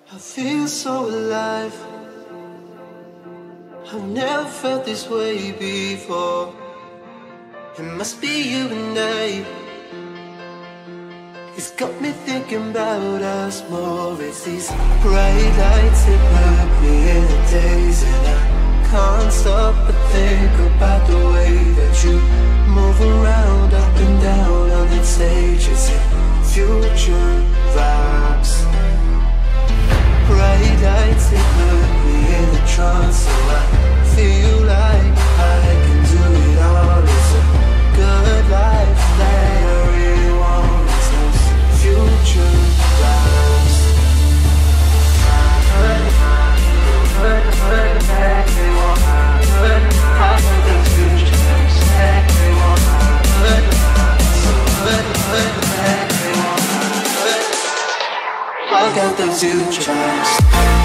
I feel so alive. I've never felt this way before. It must be you and I. It's got me thinking about us more. It's these bright lights that put me in a daze, and I can't stop but think about the way that you move around, up and down on that stage. It's in future vibes. Bright lights that put me in a trance, so I feel like I can do it all. It's a good life that I really want. It's those future vibes. I got those future vibes.